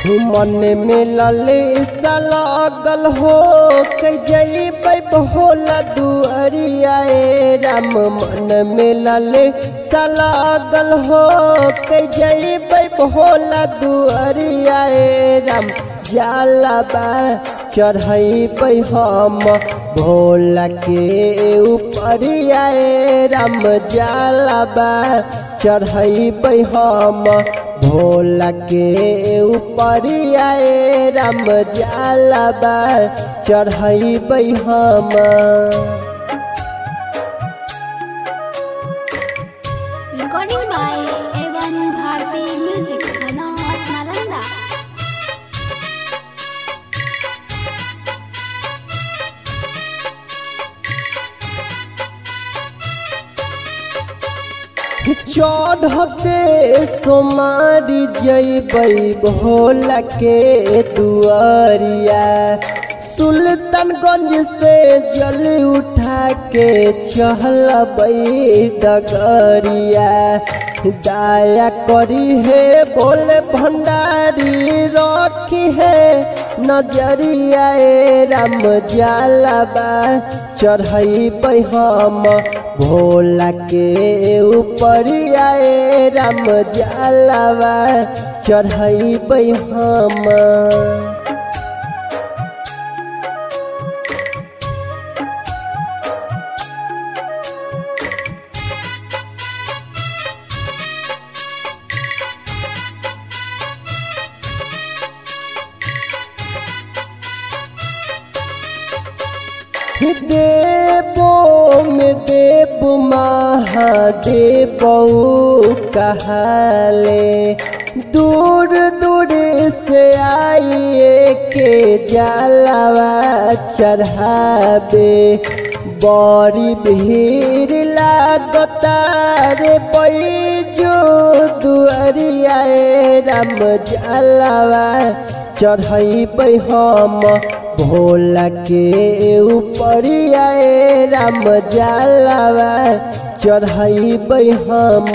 मन में ललसा लागल हो के जइबै भोला दुआरिया राम। मन में ललसा लागल हो के जइबै भोला दुआरिया राम। जलवा चढ़ैबै हम भोला के ऊपरिया राम। जलवा चढ़ैबै हम भोला के ऊपरिया राम। जलवा चढ़ैबै हम। Recording by A1 Bharti Music, Manoj Nalanda. चढ़ते सोमारी जइबै भोला के दुआरिया। सुल्तानगंज से जल उठा के चलबै डगरिया। दया करी है बोले भंडारी रखी है नजरिया राम। जलवा चढ़ैबै हम भोला के ऊपरिया राम। जलवा चढ़ैबै हम। देवो में देव महादेव कहले। दूर दूर से आइए के जलवा चढ़ावे। बड़ी भीड़ लागता रे बैजो दुआरिया राम। जलवा चढ़ैबै हम भोला के ऊपरिया राम। जलवा चढ़ैबै हम।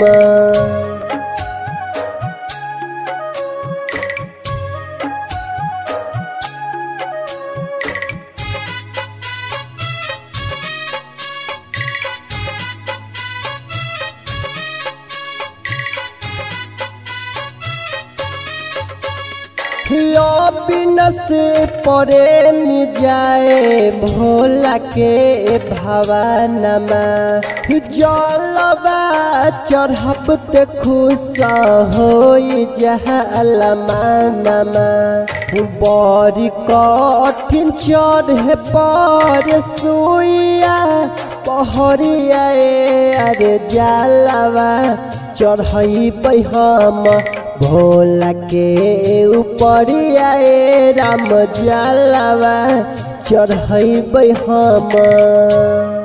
बिनस प्रेमी जाए भोला के भवनमा। जलवा चढ़बते खुश होई जहल मानमा। बड़ी कठिन चढ़े पर सुइया पहरिया अरे। जलवा चढ़ैबै हम भोला के ऊपरिया राम। जलवा चढ़ैबै हम।